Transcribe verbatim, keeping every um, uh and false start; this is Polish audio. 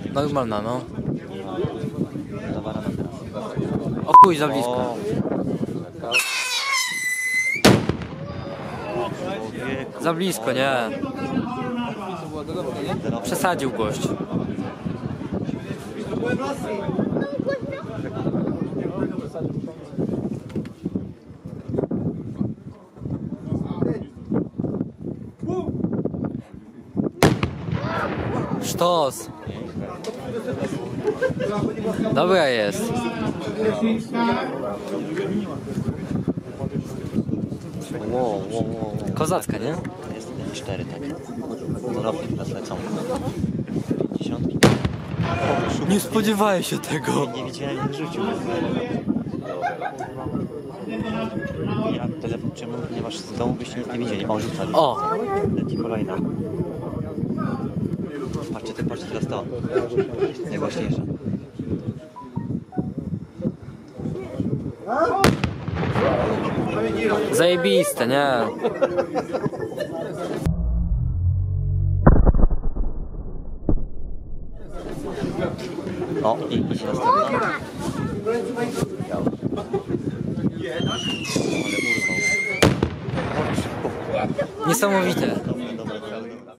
Normalna, no. Zawara na teraz. O chuj, za blisko. O. Za blisko, nie. Przesadził gość. Sztos. Dobra jest. Wow, wow, wow. Kozacka, nie? Jest jeden cztery, tak. Zarobki teraz lecą. pięćdziesiątki. Nie spodziewałem się tego. Nie widziałem, jak rzucił. Ja telefon czemu, ponieważ z domu byście nic nie widzieli. O, rzuca. O! Leci kolejna. Patrzcie, ty, patrzcie teraz to. Najgłośniejsze. Zajebiste, nie? O, i idzie następna. Ale urwał. Niesamowite.